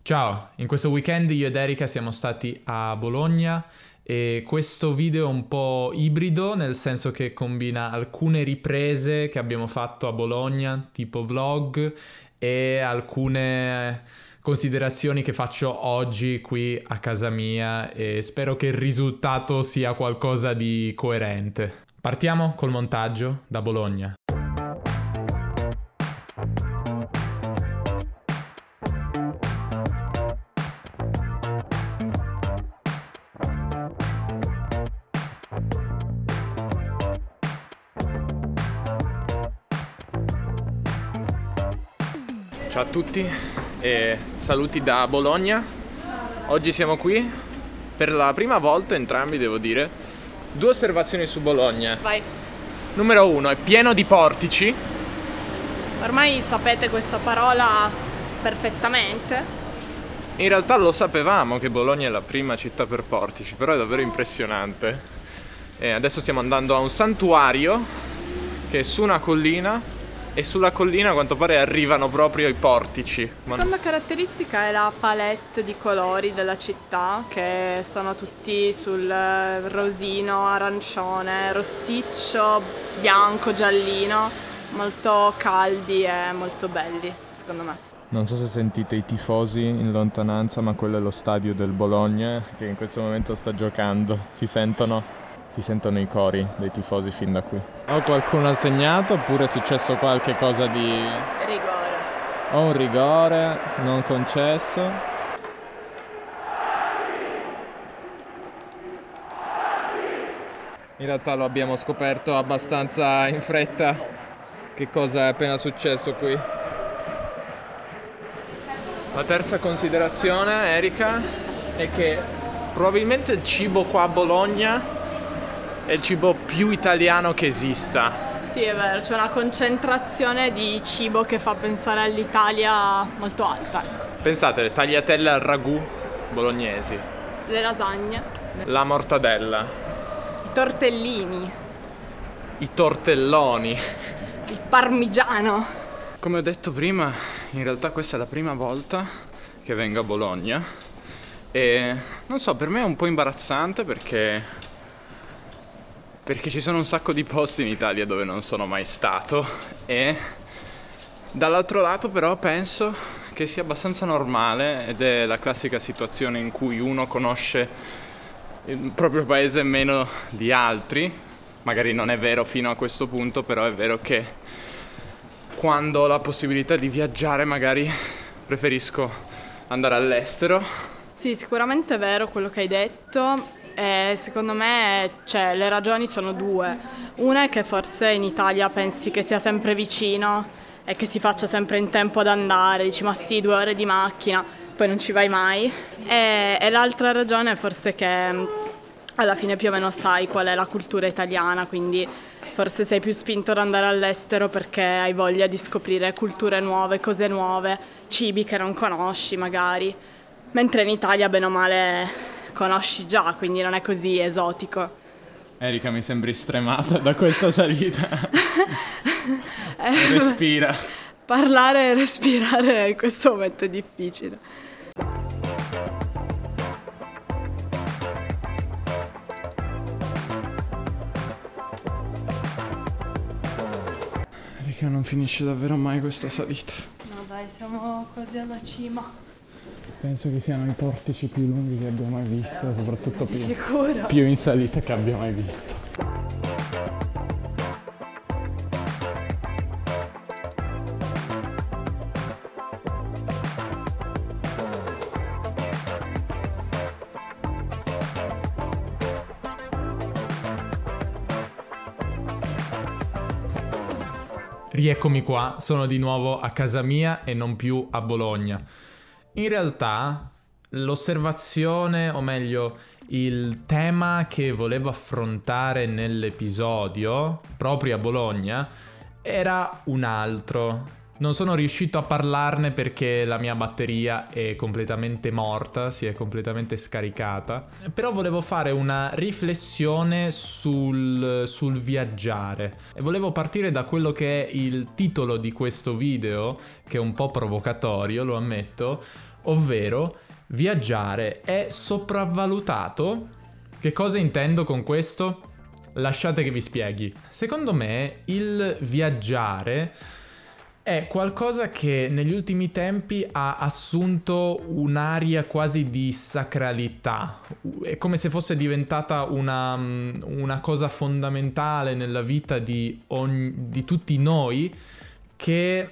Ciao, in questo weekend io ed Erika siamo stati a Bologna e questo video è un po' ibrido, nel senso che combina alcune riprese che abbiamo fatto a Bologna, tipo vlog, e alcune considerazioni che faccio oggi qui a casa mia e spero che il risultato sia qualcosa di coerente. Partiamo col montaggio da Bologna. Ciao a tutti e saluti da Bologna. Oggi siamo qui per la prima volta entrambi, devo dire. Due osservazioni su Bologna. Vai. Numero 1, è pieno di portici. Ormai sapete questa parola perfettamente. In realtà lo sapevamo che Bologna è la prima città per portici, però è davvero impressionante. E adesso stiamo andando a un santuario che è su una collina. E sulla collina a quanto pare arrivano proprio i portici. La seconda caratteristica è la palette di colori della città, che sono tutti sul rosino, arancione, rossiccio, bianco, giallino, molto caldi e molto belli, secondo me. Non so se sentite i tifosi in lontananza, ma quello è lo stadio del Bologna che in questo momento sta giocando. Si sentono i cori dei tifosi fin da qui. O qualcuno ha segnato oppure è successo qualche cosa di... Rigore. O un rigore non concesso. In realtà lo abbiamo scoperto abbastanza in fretta che cosa è appena successo qui. La terza considerazione, Erika, è che probabilmente il cibo qua a Bologna è il cibo più italiano che esista. Sì, è vero, c'è una concentrazione di cibo che fa pensare all'Italia molto alta. Pensate, le tagliatelle al ragù bolognesi, Le lasagne, la mortadella, i tortellini, i tortelloni. il parmigiano. Come ho detto prima, in realtà questa è la prima volta che vengo a Bologna e non so, per me è un po' imbarazzante perché ci sono un sacco di posti in Italia dove non sono mai stato e dall'altro lato però penso che sia abbastanza normale ed è la classica situazione in cui uno conosce il proprio paese meno di altri. Magari non è vero fino a questo punto, però è vero che quando ho la possibilità di viaggiare magari preferisco andare all'estero. Sì, sicuramente è vero quello che hai detto. Secondo me, le ragioni sono due. Una è che forse in Italia pensi che sia sempre vicino e che si faccia sempre in tempo ad andare, dici ma sì, 2 ore di macchina, poi non ci vai mai. E l'altra ragione è forse che alla fine più o meno sai qual è la cultura italiana, quindi forse sei più spinto ad andare all'estero perché hai voglia di scoprire culture nuove, cose nuove, cibi che non conosci magari, mentre in Italia bene o male conosci già, quindi non è così esotico. Erika, mi sembri stremata da questa salita. Respira. Parlare e respirare in questo momento è difficile. Erika, non finisce davvero mai questa salita. No dai, siamo quasi alla cima. Penso che siano i portici più lunghi che abbia mai visto, soprattutto Sicuro? più in salita che abbia mai visto. Rieccomi qua, sono di nuovo a casa mia e non più a Bologna. In realtà l'osservazione, o meglio il tema che volevo affrontare nell'episodio, proprio a Bologna, era un altro. Non sono riuscito a parlarne perché la mia batteria è completamente morta, si è completamente scaricata. Però volevo fare una riflessione sul viaggiare. E volevo partire da quello che è il titolo di questo video, che è un po' provocatorio, lo ammetto, ovvero viaggiare è sopravvalutato. Che cosa intendo con questo? Lasciate che vi spieghi. Secondo me il viaggiare è qualcosa che negli ultimi tempi ha assunto un'aria quasi di sacralità. È come se fosse diventata una cosa fondamentale nella vita di tutti noi, che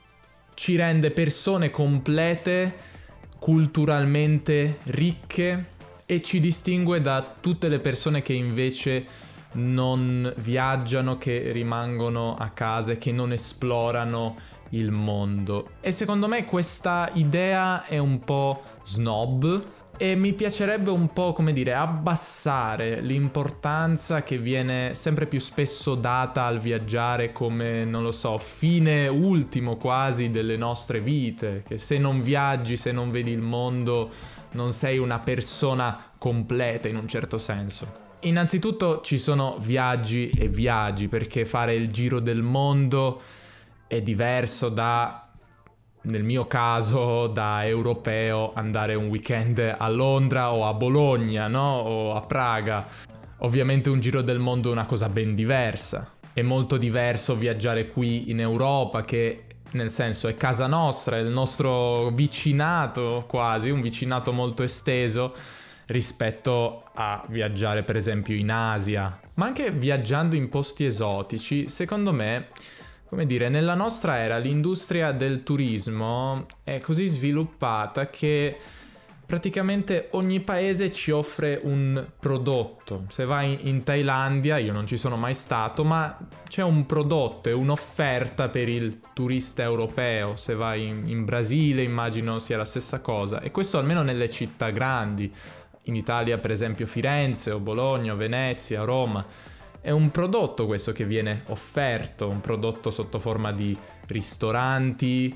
ci rende persone complete, culturalmente ricche, e ci distingue da tutte le persone che invece non viaggiano, che rimangono a casa e che non esplorano il mondo. E secondo me questa idea è un po' snob e mi piacerebbe un po', come dire, abbassare l'importanza che viene sempre più spesso data al viaggiare come, non lo so, fine ultimo quasi delle nostre vite, che se non viaggi, se non vedi il mondo, non sei una persona completa in un certo senso. Innanzitutto ci sono viaggi e viaggi, perché fare il giro del mondo è diverso da, nel mio caso, da europeo andare un weekend a Londra o a Bologna, no? O a Praga. Ovviamente un giro del mondo è una cosa ben diversa. È molto diverso viaggiare qui in Europa, che nel senso è casa nostra, è il nostro vicinato quasi, un vicinato molto esteso, rispetto a viaggiare per esempio in Asia. Ma anche viaggiando in posti esotici, secondo me, come dire, nella nostra era l'industria del turismo è così sviluppata che praticamente ogni paese ci offre un prodotto. Se vai in Thailandia, io non ci sono mai stato, ma c'è un prodotto e un'offerta per il turista europeo. Se vai in Brasile, immagino sia la stessa cosa. E questo almeno nelle città grandi. In Italia, per esempio, Firenze o Bologna o Venezia o Roma. È un prodotto questo che viene offerto, un prodotto sotto forma di ristoranti,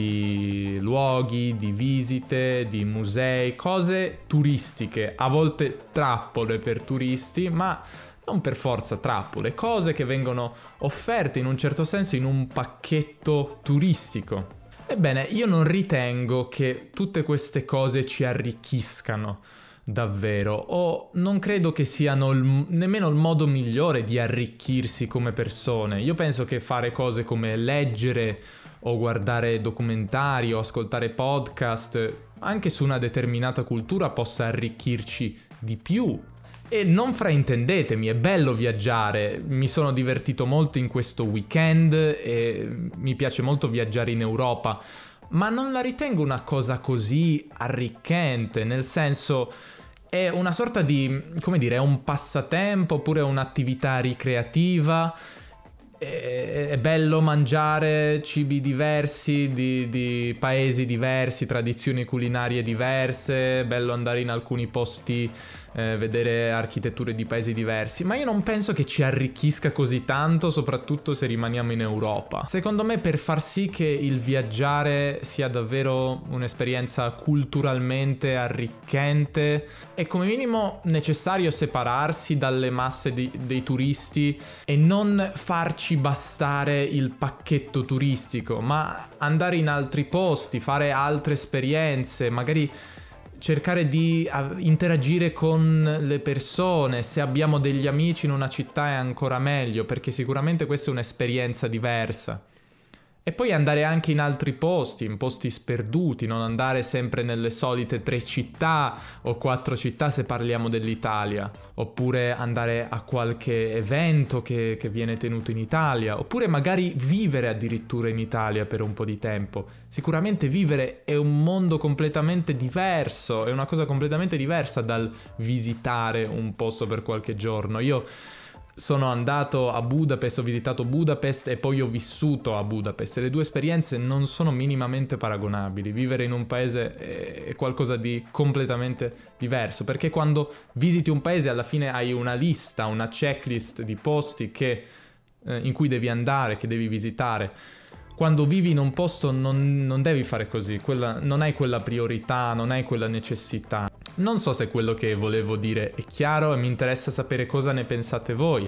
di luoghi, di visite, di musei, cose turistiche, a volte trappole per turisti, ma non per forza trappole, cose che vengono offerte in un certo senso in un pacchetto turistico. Ebbene, io non ritengo che tutte queste cose ci arricchiscano davvero, o non credo che siano nemmeno il modo migliore di arricchirsi come persone. Io penso che fare cose come leggere o guardare documentari o ascoltare podcast anche su una determinata cultura possa arricchirci di più. E non fraintendetemi, è bello viaggiare, mi sono divertito molto in questo weekend e mi piace molto viaggiare in Europa, ma non la ritengo una cosa così arricchente, nel senso è una sorta di, come dire, è un passatempo oppure un'attività ricreativa. È bello mangiare cibi diversi, di paesi diversi, tradizioni culinarie diverse, è bello andare in alcuni posti, vedere architetture di paesi diversi, ma io non penso che ci arricchisca così tanto, soprattutto se rimaniamo in Europa. Secondo me, per far sì che il viaggiare sia davvero un'esperienza culturalmente arricchente, è come minimo necessario separarsi dalle masse dei turisti e non farci bastare il pacchetto turistico, ma andare in altri posti, fare altre esperienze, magari cercare di interagire con le persone. Se abbiamo degli amici in una città è ancora meglio, perché sicuramente questa è un'esperienza diversa. E poi andare anche in altri posti, in posti sperduti, non andare sempre nelle solite 3 città o 4 città se parliamo dell'Italia, oppure andare a qualche evento che viene tenuto in Italia, oppure magari vivere addirittura in Italia per un po' di tempo. Sicuramente vivere è un mondo completamente diverso, è una cosa completamente diversa dal visitare un posto per qualche giorno. Io sono andato a Budapest, ho visitato Budapest e poi ho vissuto a Budapest, e le due esperienze non sono minimamente paragonabili. Vivere in un paese è qualcosa di completamente diverso, perché quando visiti un paese alla fine hai una lista, una checklist di posti in cui devi andare, che devi visitare. Quando vivi in un posto non devi fare così, non hai quella priorità, non hai quella necessità. Non so se quello che volevo dire è chiaro e mi interessa sapere cosa ne pensate voi,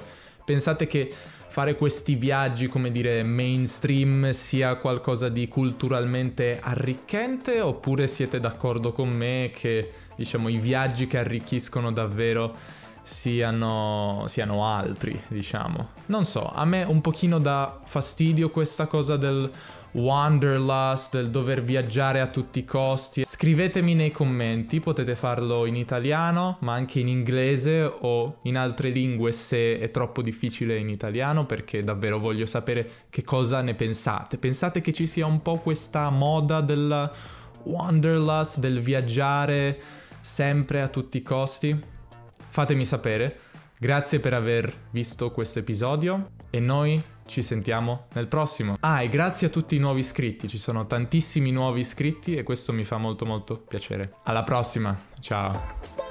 Pensate che fare questi viaggi, come dire, mainstream sia qualcosa di culturalmente arricchente, oppure siete d'accordo con me che, diciamo, i viaggi che arricchiscono davvero siano altri, diciamo? Non so, a me un pochino dà fastidio questa cosa del wanderlust, del dover viaggiare a tutti i costi. Scrivetemi nei commenti, potete farlo in italiano, ma anche in inglese o in altre lingue se è troppo difficile in italiano, perché davvero voglio sapere che cosa ne pensate. Pensate che ci sia un po' questa moda del wanderlust, del viaggiare sempre a tutti i costi? Fatemi sapere. Grazie per aver visto questo episodio e noi ci sentiamo nel prossimo. E grazie a tutti i nuovi iscritti, ci sono tantissimi nuovi iscritti e questo mi fa molto molto piacere. Alla prossima, ciao!